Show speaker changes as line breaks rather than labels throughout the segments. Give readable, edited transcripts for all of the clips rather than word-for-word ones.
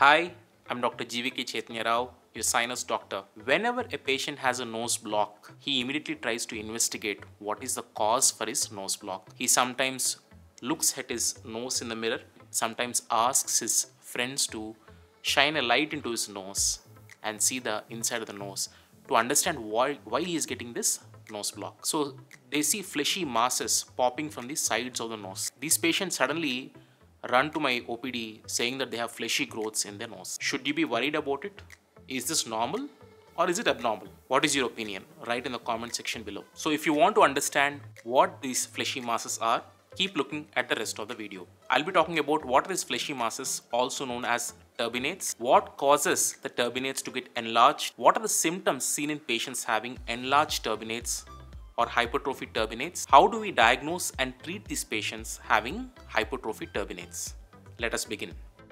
Hi, I'm Dr. GVK Chaitanya Rao, your sinus doctor. Whenever a patient has a nose block, he immediately tries to investigate what is the cause for his nose block. He sometimes looks at his nose in the mirror, sometimes asks his friends to shine a light into his nose and see the inside of the nose to understand why he is getting this nose block. So they see fleshy masses popping from the sides of the nose. These patients suddenly run to my OPD saying that they have fleshy growths in their nose. Should you be worried about it? Is this normal or is it abnormal? What is your opinion? Write in the comment section below. So if you want to understand what these fleshy masses are, keep looking at the rest of the video. I'll be talking about what are these fleshy masses, also known as turbinates, what causes the turbinates to get enlarged, what are the symptoms seen in patients having enlarged turbinates or hypertrophic turbinates. How do we diagnose and treat these patients having hypertrophic turbinates? Let us begin.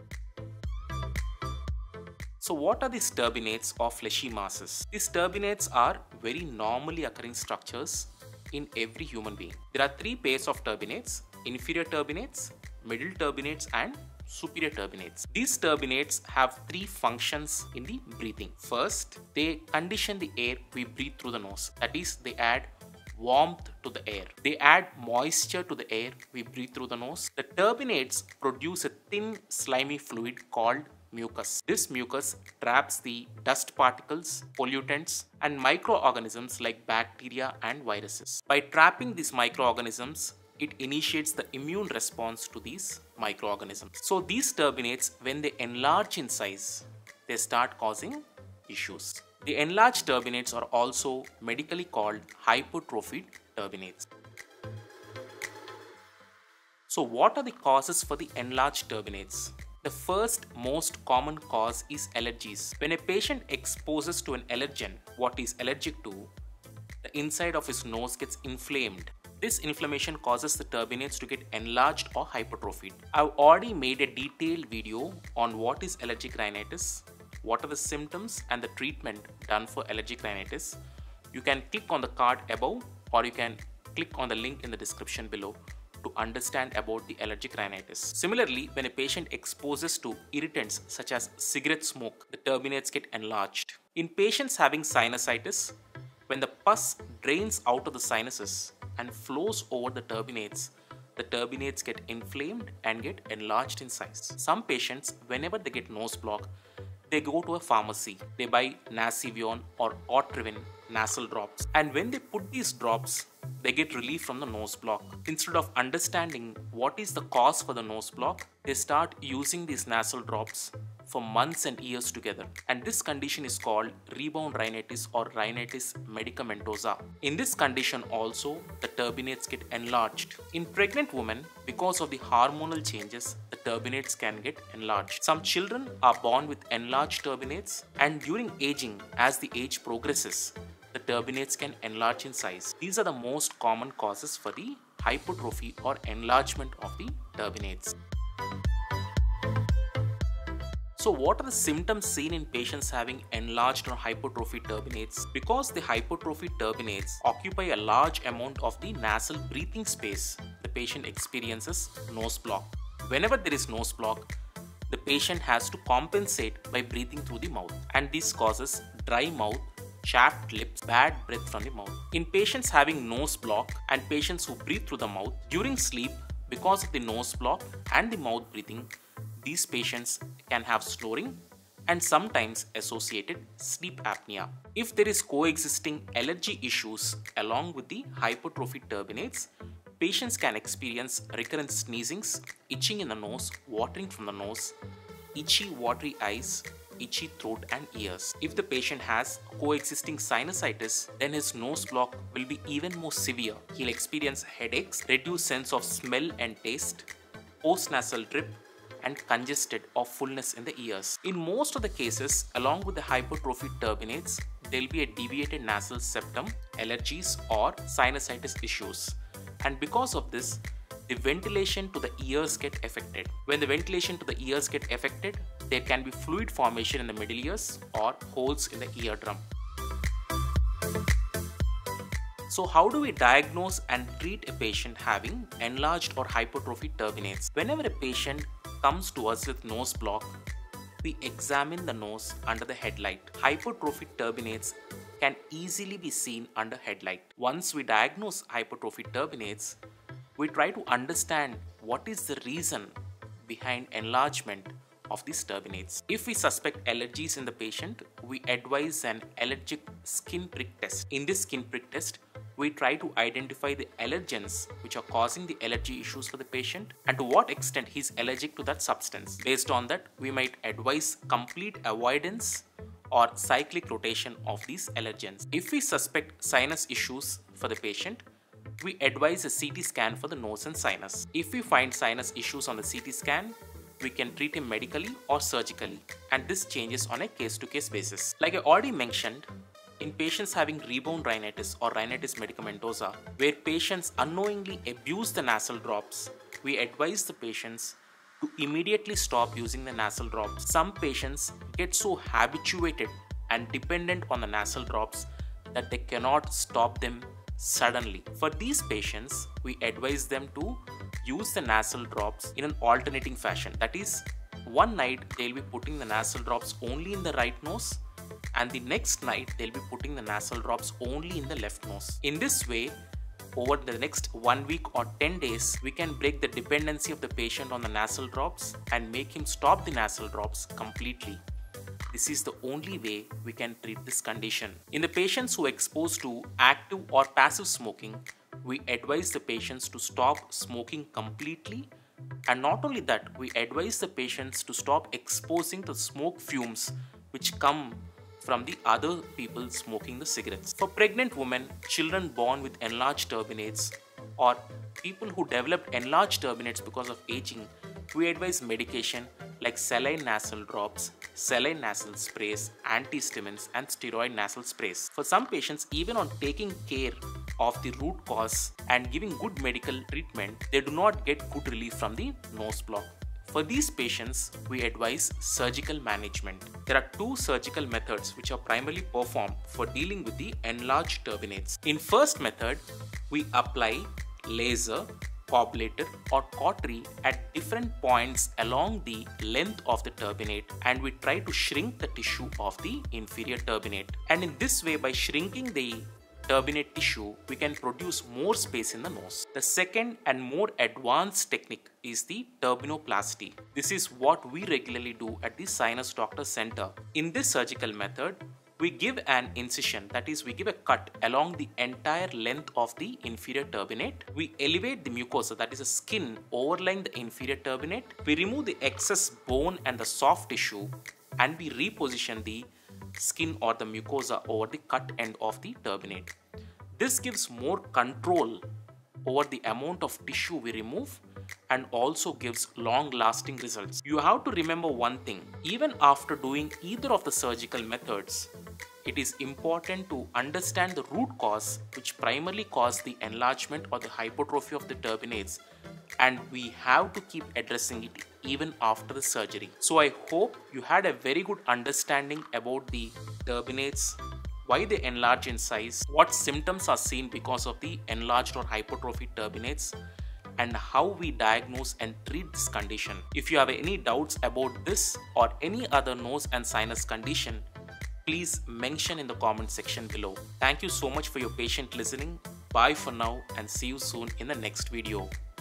So what are these turbinates or fleshy masses? These turbinates are very normally occurring structures in every human being. There are three pairs of turbinates: inferior turbinates, middle turbinates and superior turbinates. These turbinates have three functions in the breathing. First, they condition the air we breathe through the nose. That is, they add warmth to the air. They add moisture to the air we breathe through the nose. The turbinates produce a thin slimy fluid called mucus. This mucus traps the dust particles, pollutants and microorganisms like bacteria and viruses. By trapping these microorganisms, it initiates the immune response to these microorganisms. So these turbinates, when they enlarge in size, they start causing issues. The enlarged turbinates are also medically called hypertrophic turbinates. So what are the causes for the enlarged turbinates? The first most common cause is allergies. When a patient exposes to an allergen, what he is allergic to, the inside of his nose gets inflamed. This inflammation causes the turbinates to get enlarged or hypertrophied. I've already made a detailed video on what is allergic rhinitis, what are the symptoms and the treatment done for allergic rhinitis. You can click on the card above or you can click on the link in the description below to understand about the allergic rhinitis. Similarly, when a patient exposes to irritants such as cigarette smoke, the turbinates get enlarged. In patients having sinusitis, when the pus drains out of the sinuses and flows over the turbinates get inflamed and get enlarged in size. Some patients, whenever they get nose block, they go to a pharmacy. They buy Nasivion or Otrivin nasal drops. And when they put these drops, they get relief from the nose block. Instead of understanding what is the cause for the nose block, they start using these nasal drops for months and years together. And this condition is called rebound rhinitis or rhinitis medicamentosa. In this condition also, the turbinates get enlarged. In pregnant women, because of the hormonal changes, the turbinates can get enlarged. Some children are born with enlarged turbinates, and during aging, as the age progresses, the turbinates can enlarge in size. These are the most common causes for the hypertrophy or enlargement of the turbinates. So what are the symptoms seen in patients having enlarged or hypertrophy turbinates? Because the hypertrophy turbinates occupy a large amount of the nasal breathing space, the patient experiences nose block. Whenever there is nose block, the patient has to compensate by breathing through the mouth, and this causes dry mouth, chapped lips, bad breath from the mouth. In patients having nose block and patients who breathe through the mouth, during sleep, because of the nose block and the mouth breathing, these patients can have snoring and sometimes associated sleep apnea. If there is coexisting allergy issues along with the hypertrophic turbinates, patients can experience recurrent sneezings, itching in the nose, watering from the nose, itchy watery eyes, itchy throat and ears. If the patient has coexisting sinusitis, then his nose block will be even more severe. He'll experience headaches, reduced sense of smell and taste, postnasal drip, and congested or fullness in the ears. In most of the cases, along with the hypertrophic turbinates, there will be a deviated nasal septum, allergies or sinusitis issues. And because of this, the ventilation to the ears get affected. When the ventilation to the ears get affected, there can be fluid formation in the middle ears or holes in the eardrum. So how do we diagnose and treat a patient having enlarged or hypertrophic turbinates? Whenever a patient comes to us with nose block, we examine the nose under the headlight. Hypertrophic turbinates can easily be seen under headlight. Once we diagnose hypertrophic turbinates, we try to understand what is the reason behind enlargement of these turbinates. If we suspect allergies in the patient, we advise an allergic skin prick test. In this skin prick test, we try to identify the allergens which are causing the allergy issues for the patient and to what extent he is allergic to that substance. Based on that, we might advise complete avoidance or cyclic rotation of these allergens. If we suspect sinus issues for the patient, we advise a CT scan for the nose and sinus. If we find sinus issues on the CT scan, we can treat him medically or surgically, and this changes on a case-to-case basis. Like I already mentioned, in patients having rebound rhinitis or rhinitis medicamentosa, where patients unknowingly abuse the nasal drops, we advise the patients to immediately stop using the nasal drops. Some patients get so habituated and dependent on the nasal drops that they cannot stop them suddenly. For these patients, we advise them to use the nasal drops in an alternating fashion. That is, one night they'll be putting the nasal drops only in the right nose, and the next night they'll be putting the nasal drops only in the left nose. In this way, over the next 1 week or 10 days, we can break the dependency of the patient on the nasal drops and make him stop the nasal drops completely. This is the only way we can treat this condition. In the patients who are exposed to active or passive smoking, we advise the patients to stop smoking completely, and not only that, we advise the patients to stop exposing the smoke fumes which come from the other people smoking the cigarettes. For pregnant women, children born with enlarged turbinates, or people who develop enlarged turbinates because of aging, we advise medication like saline nasal drops, saline nasal sprays, antihistamines, and steroid nasal sprays. For some patients, even on taking care of the root cause and giving good medical treatment, they do not get good relief from the nose block. For these patients, we advise surgical management. There are two surgical methods which are primarily performed for dealing with the enlarged turbinates. In first method, we apply laser, cobblator or cautery at different points along the length of the turbinate, and we try to shrink the tissue of the inferior turbinate. And in this way, by shrinking the turbinate tissue, we can produce more space in the nose. The second and more advanced technique is the turbinoplasty. This is what we regularly do at the Sinus Doctor Center. In this surgical method, we give an incision, that is, we give a cut along the entire length of the inferior turbinate. We elevate the mucosa, that is the skin overlying the inferior turbinate. We remove the excess bone and the soft tissue, and we reposition the skin or the mucosa over the cut end of the turbinate. This gives more control over the amount of tissue we remove and also gives long-lasting results. You have to remember one thing: even after doing either of the surgical methods, it is important to understand the root cause which primarily caused the enlargement or the hypertrophy of the turbinates, and we have to keep addressing it even after the surgery. So I hope you had a very good understanding about the turbinates, why they enlarge in size, what symptoms are seen because of the enlarged or hypertrophic turbinates, and how we diagnose and treat this condition. If you have any doubts about this or any other nose and sinus condition, please mention in the comment section below. Thank you so much for your patient listening. Bye for now and see you soon in the next video.